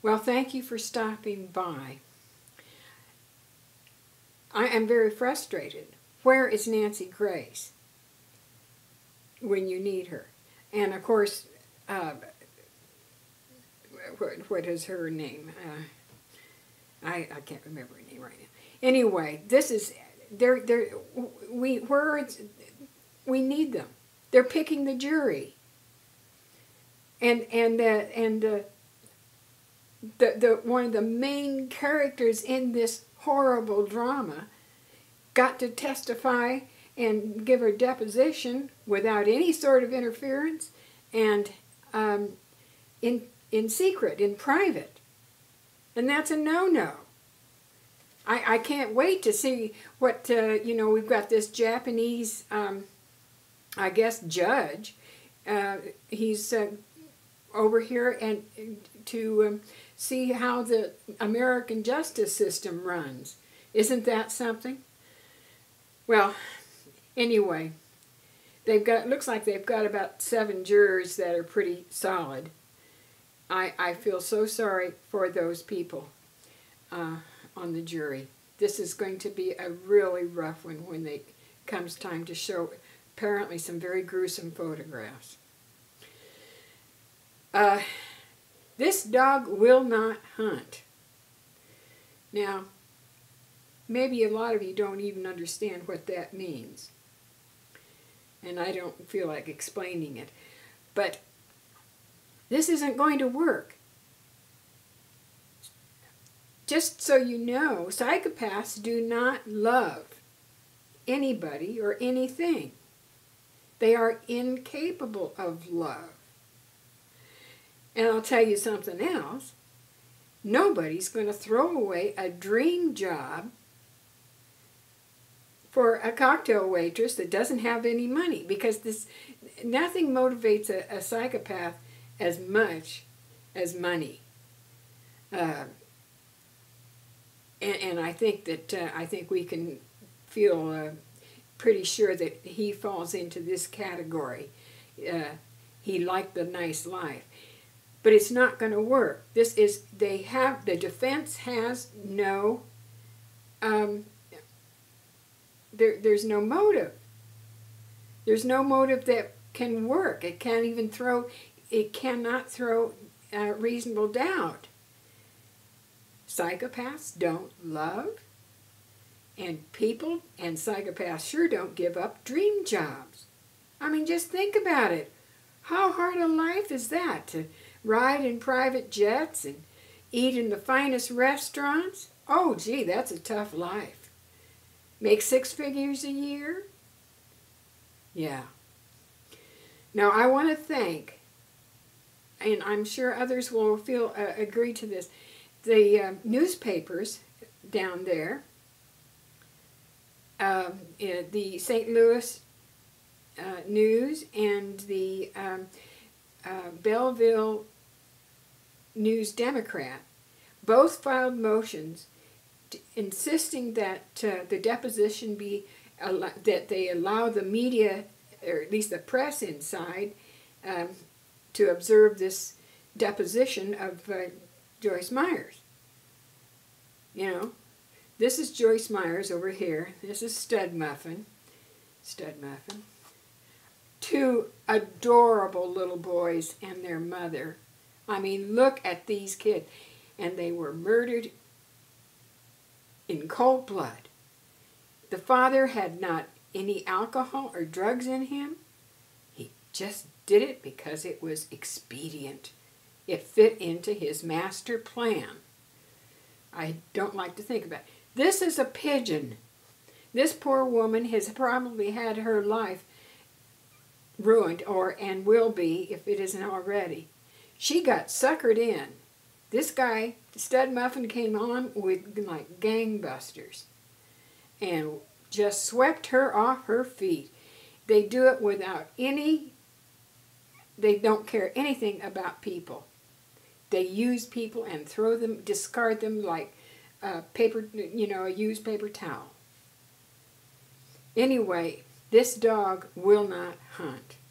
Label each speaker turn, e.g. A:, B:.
A: Well, thank you for stopping by. I am very frustrated. Where is Nancy Grace when you need her? And of course, what is her name? I can't remember her name right now. Anyway, this is we need them. They're picking the jury, and the one of the main characters in this horrible drama got to testify and give her deposition without any sort of interference, and in secret, in private, and that's a no-no. I can't wait to see what we've got this Japanese I guess judge. He's over here and to see how the American justice system runs. Isn't that something? Well, anyway, looks like they've got about 7 jurors that are pretty solid. I feel so sorry for those people on the jury. This is going to be a really rough one when it comes time to show apparently some very gruesome photographs. This dog will not hunt. Now, maybe a lot of you don't even understand what that means, and I don't feel like explaining it, but this isn't going to work. Just so you know, psychopaths do not love anybody or anything. They are incapable of love. And I'll tell you something else. Nobody's going to throw away a dream job for a cocktail waitress that doesn't have any money, because nothing motivates a psychopath as much as money. And I think that I think we can feel pretty sure that he falls into this category. He liked the nice life. But it's not going to work. The defense has no, there's no motive. There's no motive that can work. It cannot throw reasonable doubt. Psychopaths don't love, and people and psychopaths sure don't give up dream jobs. I mean, just think about it. How hard a life is that, to ride in private jets and eat in the finest restaurants? Oh, gee, that's a tough life. Make 6 figures a year? Yeah. Now, I want to thank, and I'm sure others will agree to this, the newspapers down there, the St. Louis News and the Belleville News Democrat, both filed motions insisting that the deposition be, that they allow the media, or at least the press inside, to observe this deposition of Joyce Myers. You know, this is Joyce Myers over here. This is Stud Muffin. Stud Muffin. 2 adorable little boys and their mother. I mean, look at these kids. And they were murdered in cold blood. The father had not any alcohol or drugs in him. He just did it because it was expedient. It fit into his master plan. I don't like to think about it. This is a pigeon. This poor woman has probably had her life ruined, and will be if it isn't already. She got suckered in. This guy, Stud Muffin, came on with like gangbusters and just swept her off her feet. They do it without any, they don't care anything about people. They use people and throw them, discard them like paper, a used paper towel. Anyway, this dog will not hunt.